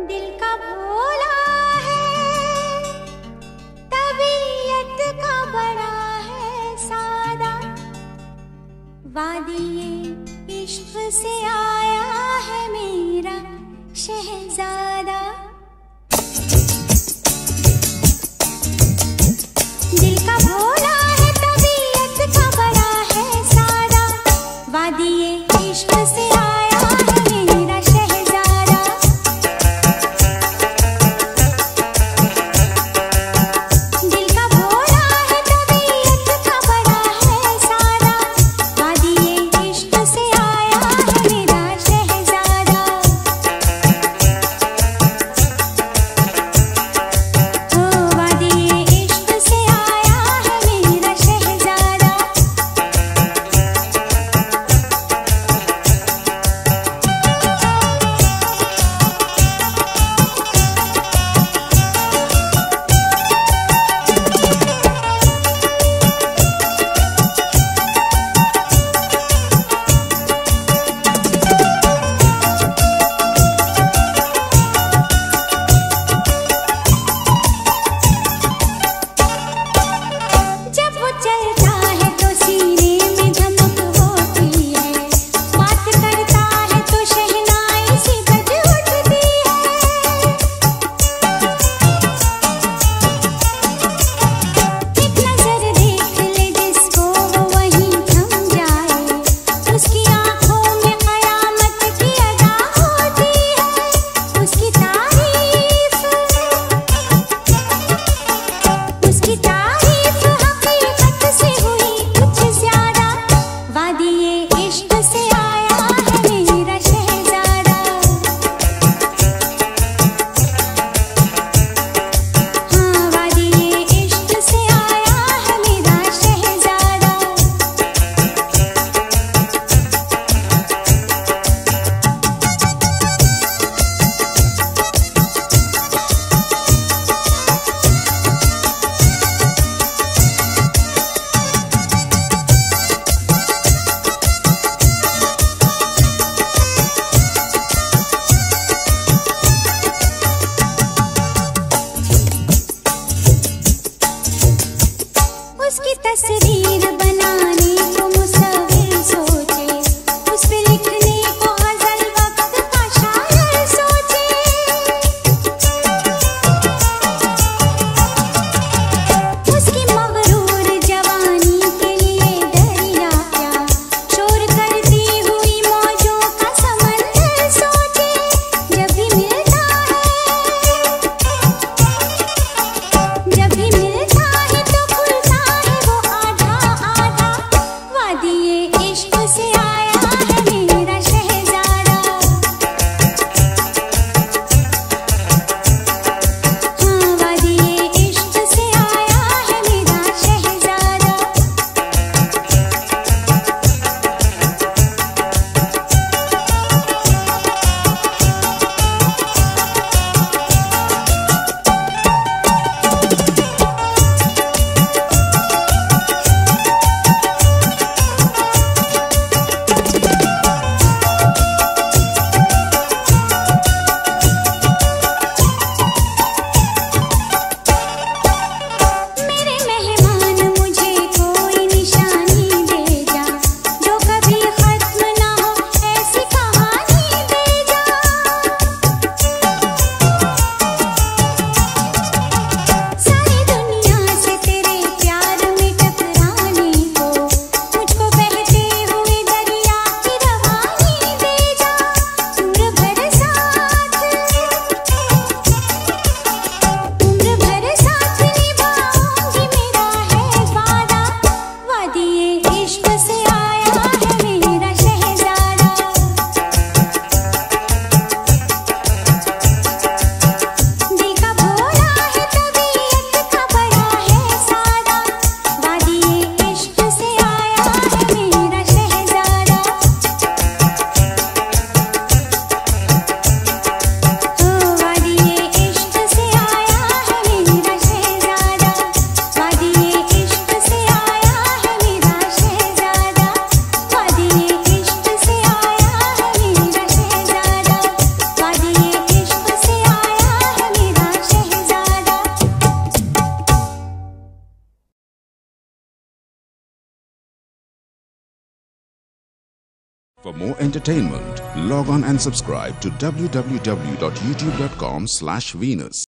दिल का भोला है, तबीयत का बड़ा है सादा, वादिये इश्क से आया है मेरा शहजादा। दिल का भोला है, तबीयत का बड़ा है सादा, वादिये इश्क से आया है मेरा शहजादा। दिल का भोला है, तबीयत का बड़ा है सादा, वादिये इश्क से आया है मेरा शहजादा। ओ वादिये इश्क से आया है मेरा शहजादा। जब वो चलता है तो सीने में धमक होती है, बात करता है तो शहनाई सी बज उठती है। एक नजर देख ले जिसको वो वहीं थम जाए, उसकी आंखों में कयामत की अदा होती है। उसकी तारीफ हकीकत से हुई कुछ ज्यादा, वादिये इश्क से आया है मेरा शहजादा। हाँ, वादिये इश्क से आया है मेरा शहजादा। उसकी तस्वीर बनाने को मुसव्विर सोचे, उस पे लिखने को गज़ल वक्त का शायर सोचे। उसकी मगरूर जवानी के लिए दरिया क्या शोर करती हुई मौजों का समंदर सोचे। जब भी मिलता है तो खुलता है वो आधा For more entertainment, log on and subscribe to www.youtube.com/Venus.